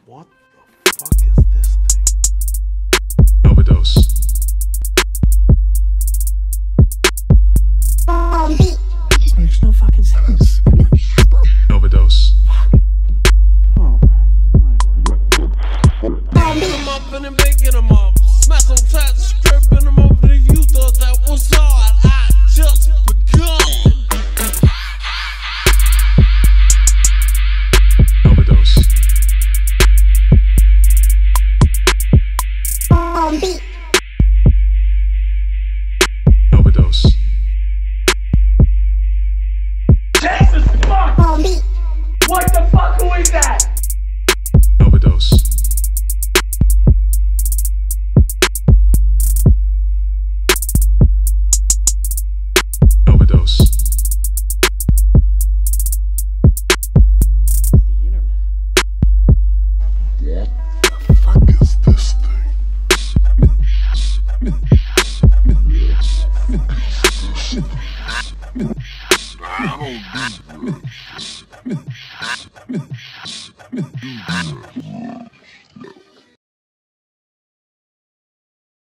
What the fuck is this thing? Overdose. This makes no fucking sense. Overdose. Oh my. Picking them up and then picking them up. Smash them tight, stripping them up. You thought that was hard. I just begun. Overdose. Overdose. Jesus fuck! What the fuck? Who is that? Overdose. Overdose. The internet. What the fuck is this thing? I don't do drugs.